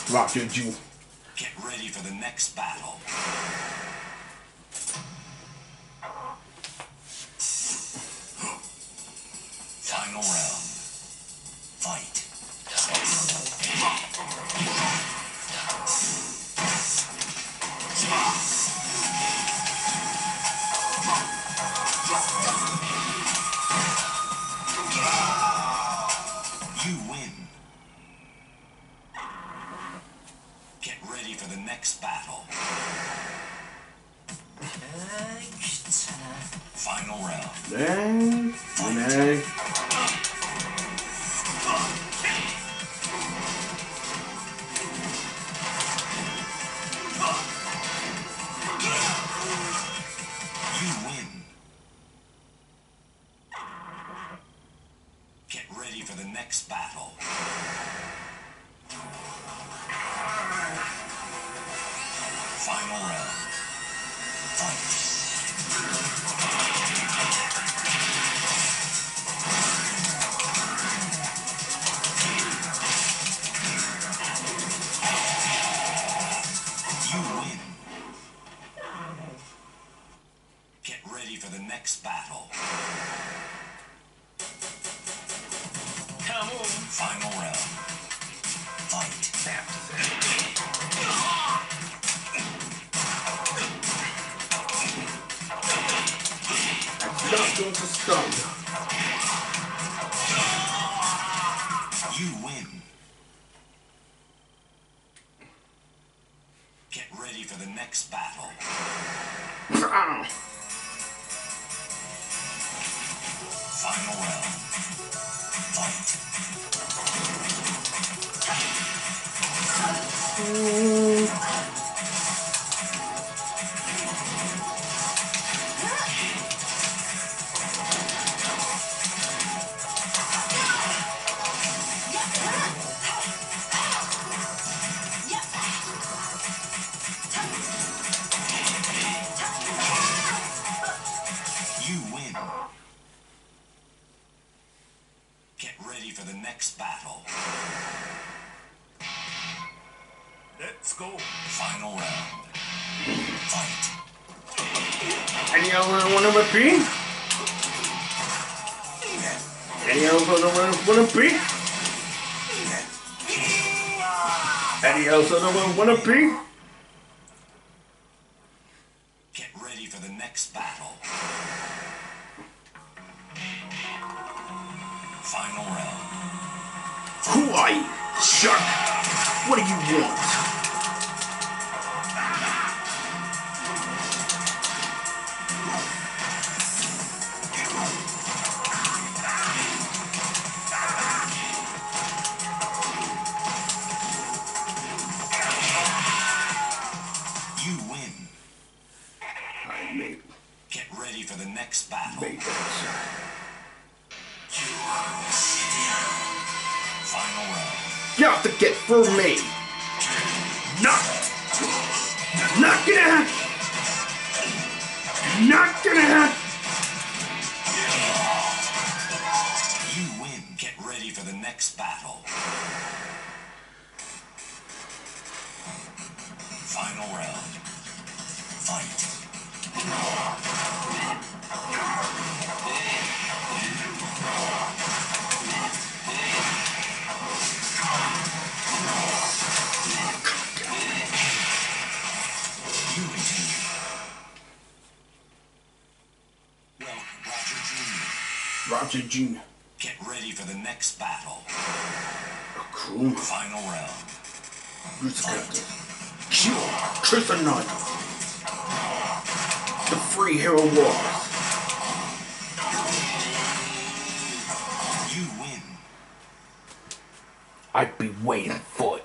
Roger June. Get ready for the next battle. Final round. Fight. You win. Get ready for the next battle. Final round. 네. 네. You win. Get ready for the next battle. Final round. Fight. You win. Get ready for the next battle. Come on. Final round. Fight. Not going to stop. You win. Get ready for the next battle. Final round. Fight. You win. Get ready for the next battle. Let's go. Final round. Fight. Any other want to repeat? Any other want to repeat? Any else want to repeat? Get ready for the next battle. Final round. Who are you? Shark. What do you want? You win. I made Get ready for the next battle. that. Final round. You have to get through me. Not gonna happen. Not gonna happen. You win. Get ready for the next battle. Final round. Fight. You continue. Welcome, Roger Jr. Roger Jr. Get ready for the next battle. Cool. Final round. Who's got this? Kill Kryptonite. The Free Hero Wars. You win. I'd be waiting for